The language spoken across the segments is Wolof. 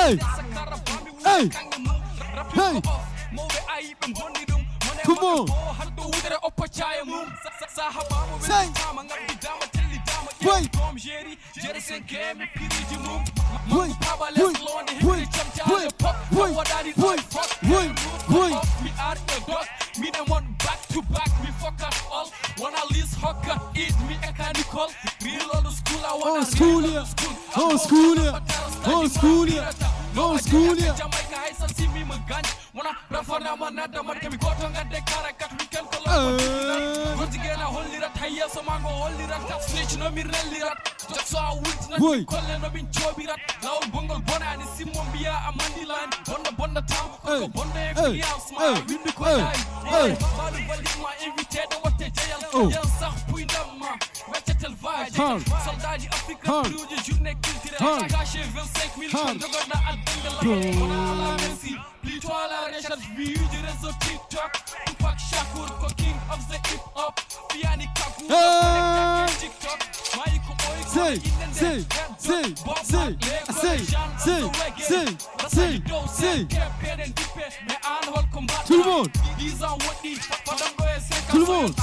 Hey. Hey. Hey. Come on. Say. Wait. Me them one back to back, me fuck us all. When I least hawker, eat me mechanical. Real on the school, I want to school here. Oh, school here. Oh, school here. Oh, school here. Jamaica, I see me my gun. When I refer to my nada, man, can we go to the caracat? We can call once again, I hold it at higher, so I'm going to hold it at snitch, no me really rat. Just so I witness, calling no being chubby rat. Now, bungle bona and Simon Bia, a money line, Bonda town, Bonda every house, my window call. My invité, what they jail, yes, I put them, vegetal vibe, soldati africaine, journée culturelle, caché 25 000 tonnes de goda à Dengala, on a la merci, plutôt à la recherche vue du réseau TikTok, Tupac Shakur, king of the hip hop, Piani Kaku, TikTok, Maïko Boy, say, tout le monde. Tout le monde.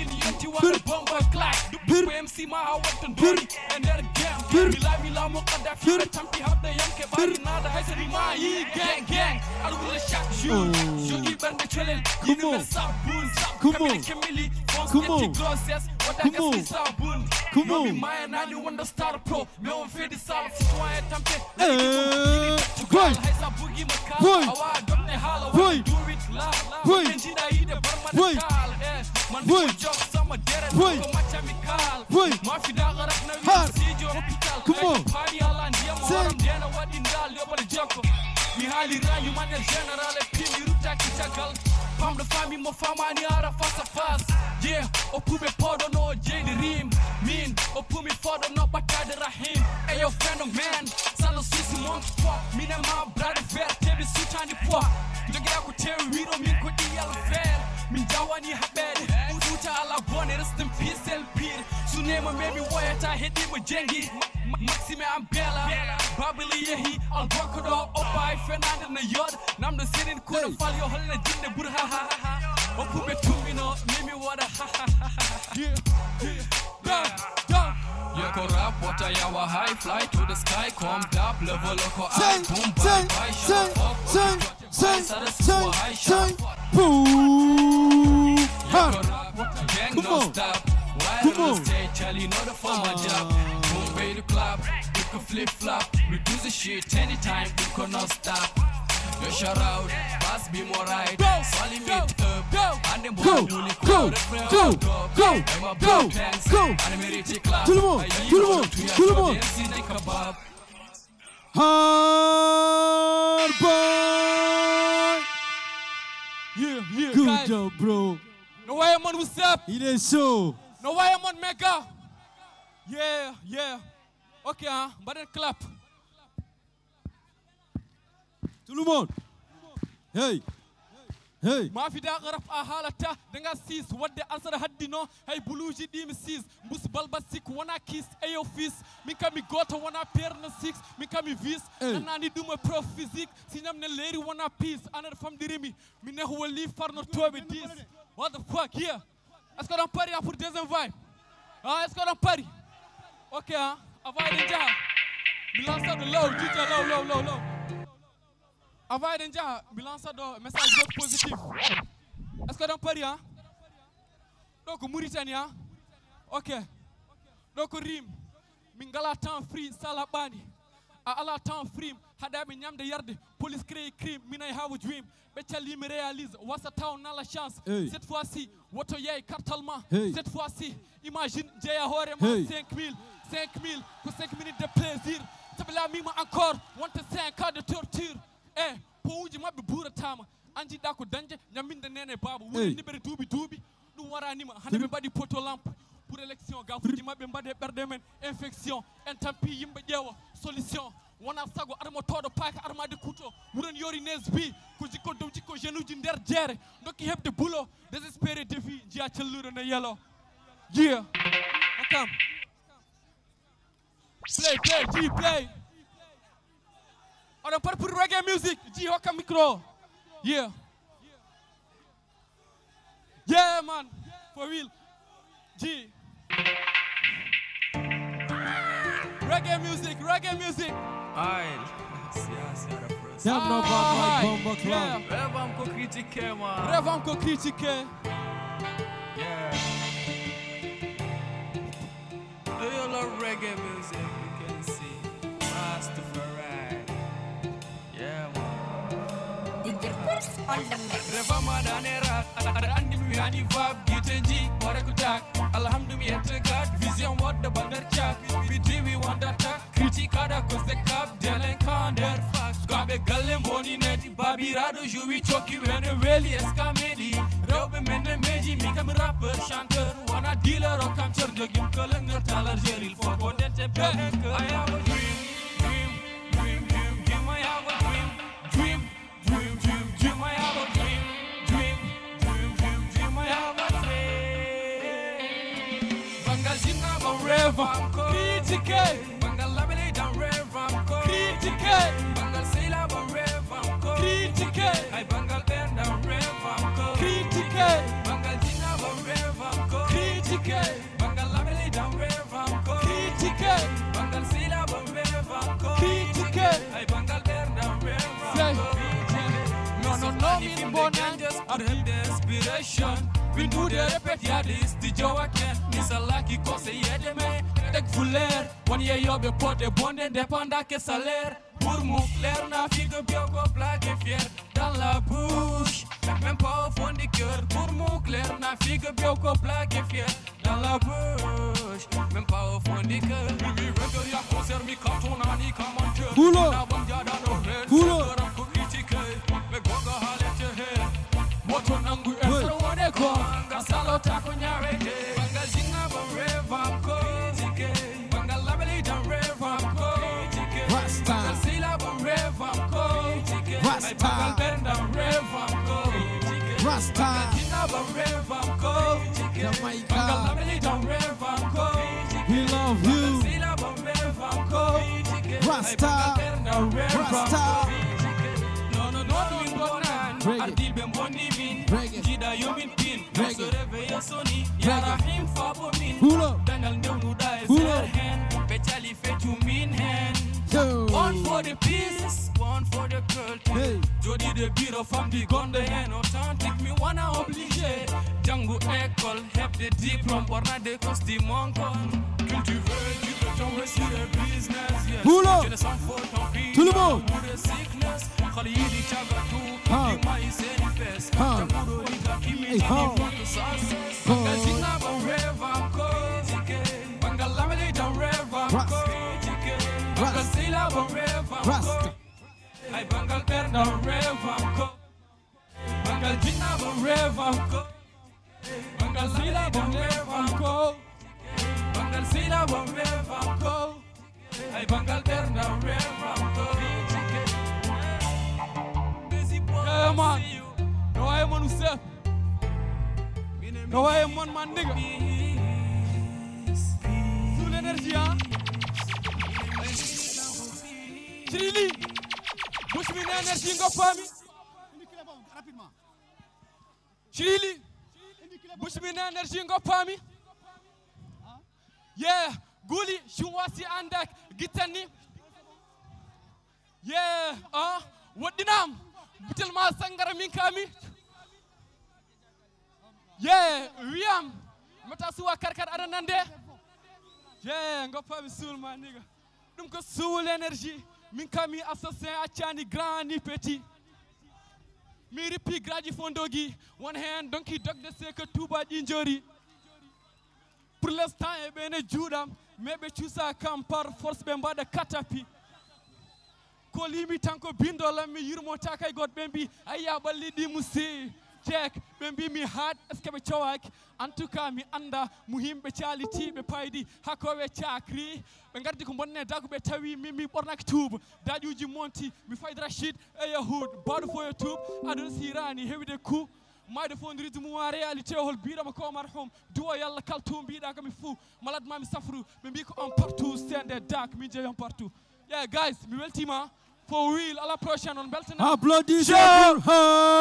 Pam the family mo fama ni ara face à face. Yeah, o pumi podo no jeni rim. Min, o pumi fodo no batade rahim. Ayo phénomène, ça no sisi mon toi. Mina ma brother vert, tebi sutani poa. Jogira ku tewi wiro min ko di yalla fer. Min jawani habede, uta ala bone rest in peace el pire. Sunema maybe wayata hedi mo jengi. Maxime Ambella, Babili Yehi, Al Bakado, Opai, Fernanda na yod. Nam the sitting could fall your hole in the burha ha ha ha. Opume tumino, Mimi water ha ha ha. Yeah. Yako rap, what I our high fly to the sky, come up, level loco, I boom, say, boom, gang no stop. Why don't stay, Charlie, not a former job. Bombay the club, we can flip flop. We do the shit anytime, we cannot stop. Yo shout out, pass be more right. Solly meet up, and then go. Tout le monde. Hard boy. Yeah. Good job, bro. No way, man, what's up? Il est chaud. No way, man, mega. Yeah. Okay, but then clap. Tout le monde. Hey. Ma fi da garaf a halata danga sis wadde ansar haddino hay buluji dim sis mus balba sik wana kiss ayo fis min kami goto wana perna 6 min kami vis anani duma prof physique sinam ne leri wana peace anar fam dirimi min ne wali farno tobe 10. What the fuck here? Est-ce qu'on parie pour deuxième vibe? Est-ce qu'on parie? OK, avay déjà. Mi lança de low, DJ low. Avay déjà, mi lança do message positif. Est-ce qu'on parie Donc Mauritanie OK. Donc rim mingala temps free salabani. A ala temps free hada mi nyamde yarde police crée crime minay have a dream. Betchali me réalise wasa town na la chance. Cette fois-ci woto yey cartalement. Cette fois-ci imagine Jaya hore ma 5000 pour 5 minutes de plaisir. Tabla mima encore want 5 ans de torture. Pouji mabbe bura tama anji dako danje nyaminde nene babu wuri libere dubi dum waranima hande badi poto lampe pour élection gafuji mabbe mbade berde men infection en tampi yimbe jewa solution wona sago armo todo paka armade couteau wuron yori nesbi ko jikko dow jikko jenuji der jere dokki hebde boulot désespéré défi jia cellure na yelo yeah come play On a pour reggae music. G hoka micro. Yeah. Yeah, man. For real. G. Reggae music, reggae music. Aïe. Rêve encore critiquer, man. Rêve encore critiquer. Yeah. Do you love reggae music? You can see Rastafari. Yeah, man. Rêve madanera, andi mi ani vab gitenji, warakutak. Alhamdulillah, God, vision what the bandar chak. We want attack, critique ada cause the cap, delinquent, their facts. Gabe galem boni neti, babi rado juwi choki when a really escamedi. Robe mene meji, mi kam rapper, chanteur, wanna dealer or capture the game, kalanger, taler, jeril, for content, I have a dream, I have a dream, I have a dream, I have a dream. Bangal jinga ba rêve, critique. Bangal labele dan rêve, critique. Bangal sila ba rêve, critique. Ay bangal ben dan rêve, critique. Bangal jinga ba rêve, critique. Bangal labele dan rêve, critique. Bangal sila ba rêve, critique. Ay bangal ben dan rêve, No, mean bonnet. I need the inspiration. We do the repet, yeah, this the Joe again. Miss a lucky cause a yede me. Take full air. 1 year you'll be put a bond and dépend à quel salaire. Pour mon clair, na figue biogo blague et fier. Dans la bouche, même pas au fond du cœur. Pour mon clair, na figue biogo blague et fier. Dans la bouche, même pas au fond du cœur. Bibi regard ya concert mi quand on a ni comme un cœur. Couleur. La bande ya dans nos rêves. Couleur. Me goga halete he. Moto nangu efro wane ko. Kasalo tako nyareke. Bangal jinga ba reva ko. Bangal labeli dan reva ko. Rasta. Bangal sila ba reva ko. Rasta. Bangal benda reva ko. Rasta. Bangal jinga ba reva ko. Jamaica. Bangal labeli dan reva ko. We love you. Sila ba reva ko. Rasta. Rasta. Adil ben boni min, jida yomin pin, so réveille soni, yara him fabo min, dangal new da is her hand, betali fet you mean hand. One for the peace, one for the culture. Jodi the bureau from the gun the hand, authentic me wanna oblige. Django école, help the diplôme, orna de costume moncon. Culturel, tu peux tomber sur le business, yes. Je ne s'en fous, tant pis, tout le monde. Pour the sickness, Khalidi Chagatou, the maïs and fest. Jamuro Ika Kimi, for the success. Bangal Jinga Ban Reva Ko, Bangal Lamele Dan Reva Ko, Bangal Sila Ban Reva Ko, I Bangal Berna Reva Ko, Bangal Jinga Ban Reva Ko, Bangal Sila Ban Reva Ko, Bangal Sila Ban Reva Ko, I Bangal Berna Reva Ko. Yeah, man. No, I am on yourself. No, I am on my nigga. Full energy, huh? Chili. Push me in energy, go for me. Chili. Push me in energy, go for me. Yeah. Guli, Shumwasi Andak, Gitani. Yeah. What the name? Bitel ma sangara min kami. Yeah, Riam. Mata suwa karkar aranande. Yeah, ngopa mi sul ma nigga. Dum ko soul energy. Min kami assassin achani grand ni petit. Mi ripi graji fondogi. One hand donkey dog de seke tuba injury. Pour l'instant e bene judam. Mebe chusa kam par force bemba de katapi. Ko limi tanko bindola mi yurmo takay god bembi aya balli di musi check bembi mi hat eske be chawak en tout cas mi anda muhimbe cialiti be paydi hakowe chakri be gardi ko bonne dago be tawi mi bornak tube dajuji monti mi fayd rashid e yahud badu fo youtube adon sirani hewide ku mayde fo ndiridu mu réalité hol biidama ko marhum duwa yalla kaltum biida kam mi fu malad mami safru be bi ko on partout stende dak mi je on partout. Yeah, guys, mi weltima For real, à la prochaine, on beltena. Applaudissez pour her.